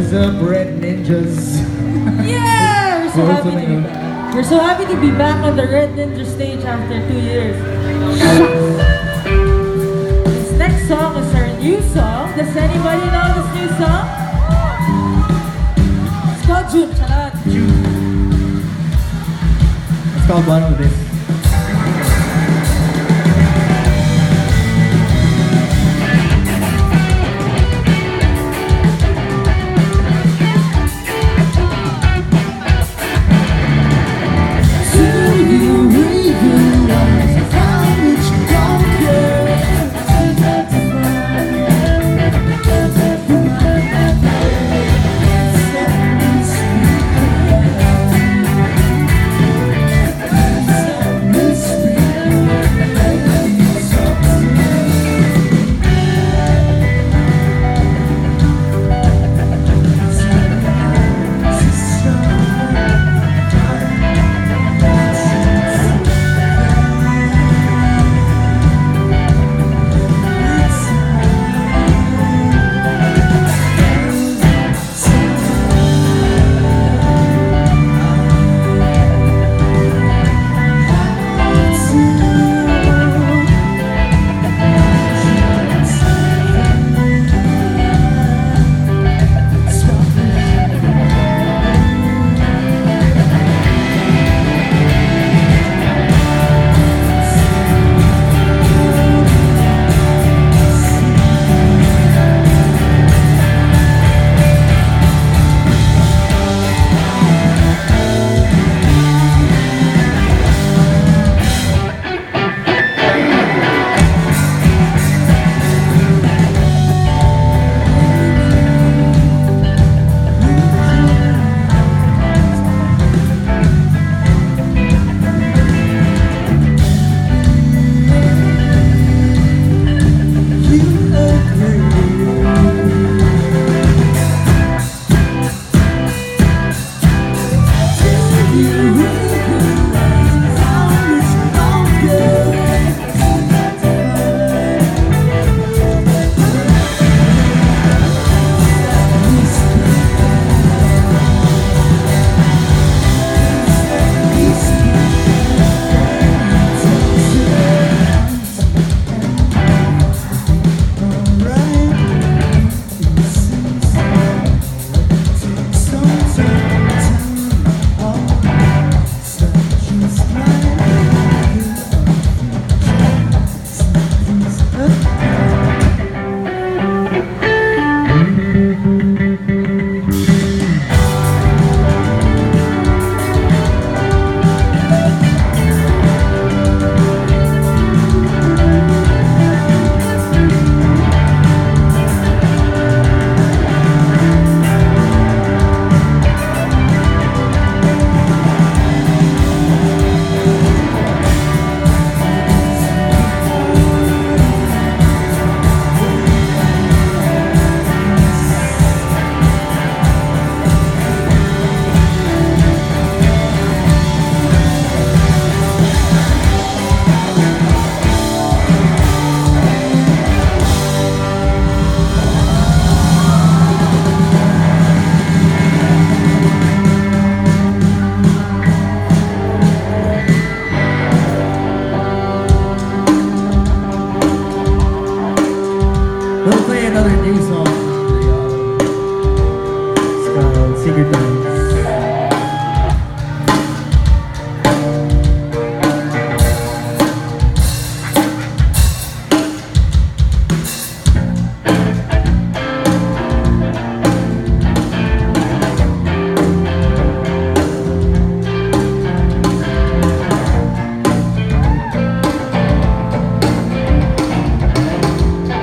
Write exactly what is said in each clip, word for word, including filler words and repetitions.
What's up, Red Ninjas? Yeah! We're so happy to be back. We're so happy to be back on the Red Ninja stage after two years. This next song is our new song. Does anybody know this new song? It's called June. Charot. June. It's called One of This.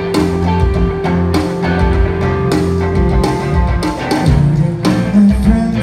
My friend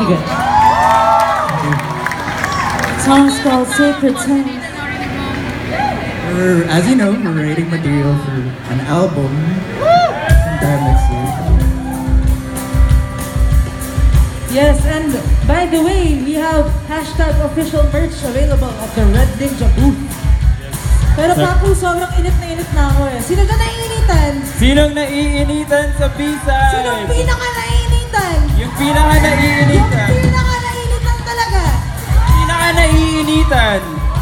Really good. The song's called Sacred Times. We're, as you know, we're writing material for an album sometime next year. Yes, and by the way, we have hashtag official merch available at the Red Ninja booth. Pero Papu, sobrang init na init na ako eh. Sino na naiinitan? Sinong naiinitan sa B-side? Sinong pinaka naiinitan? Yung pinaka Yung naiinitan. pinaka naiinitan talaga. Pinaka naiinitan.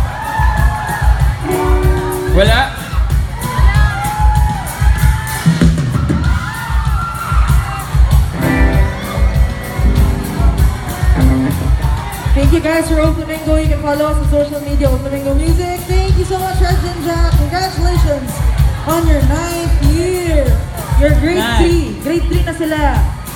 Wala? Thank you guys for Old Flamingo. You can follow us on social media, Old Flamingo Music. Thank you so much, Red Ninja. Congratulations on your ninth year. You're grade Nice. three. Grade three na sila.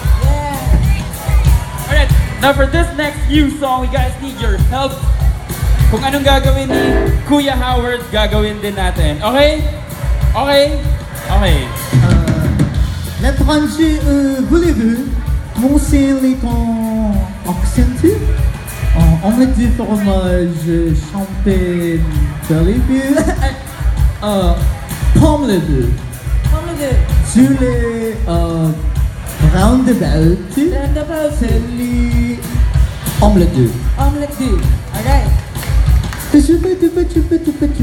Yeah. Alright, now for this next new song, we guys need your help. Kung anong gagawin ni Kuya Howard, gagawin din natin. Okay? Okay? Okay. La tranche, euh, voulez-vous moncer ton accent? Euh, omelette du fromage, champagne, Billie. euh, pomme le deux. Come with it. Sur les euh, roundabout, Roundabout. c'est les omelette deux. Omelette do. Alright. Tu peux, tu peux, tu peux, tu peux, tu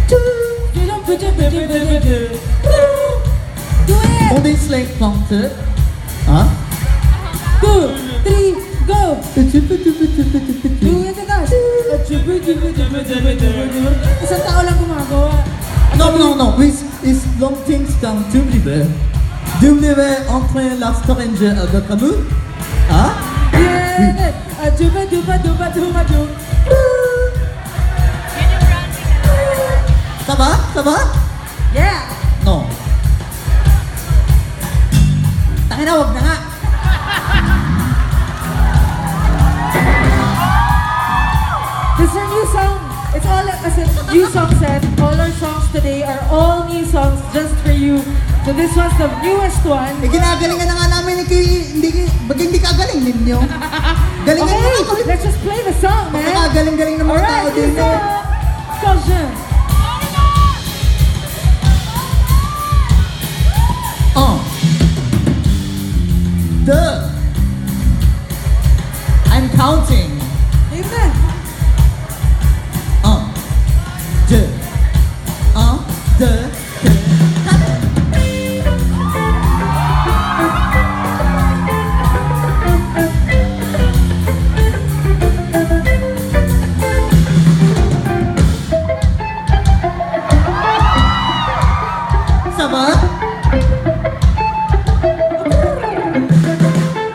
Do it. On est slang planter. Hein? Two, three, go. Tu peux, tu peux, tu peux, tu peux, tu Do it guys. Isang tao lang gumagawa. Non, non, non, oui, it's long things comme W. W entre la stranger et le camus. Hein? Yeah. A duba duba duba duba du. Ça va? Ça va? Yeah. Non. Tangin na, wag na nga. This is our new song. It's all as a new song set. All our songs today are all new songs just for you. So this one's the newest one. Eh, ginagalingan na nga namin, eh, hindi, ba't hindi ka galing ninyo? Galingan Okay, mo nga. let's just play the song, man. Pagkakagaling-galing ng mga tao Alright, din. this is Caution. Un. Deux. I'm counting. Amen. Un. Deux. Un, deux, trois, quatre. Ça va?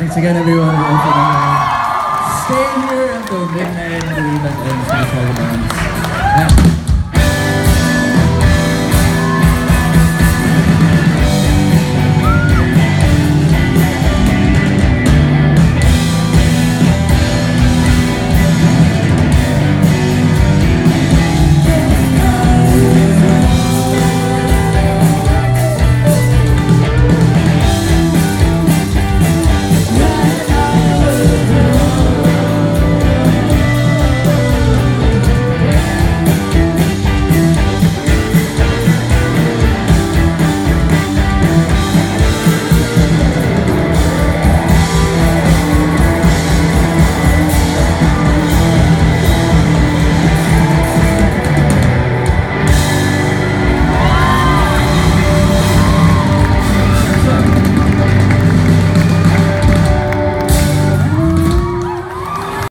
Thanks again, everyone. We're also gonna stay here until midnight. I believe that ends the performance.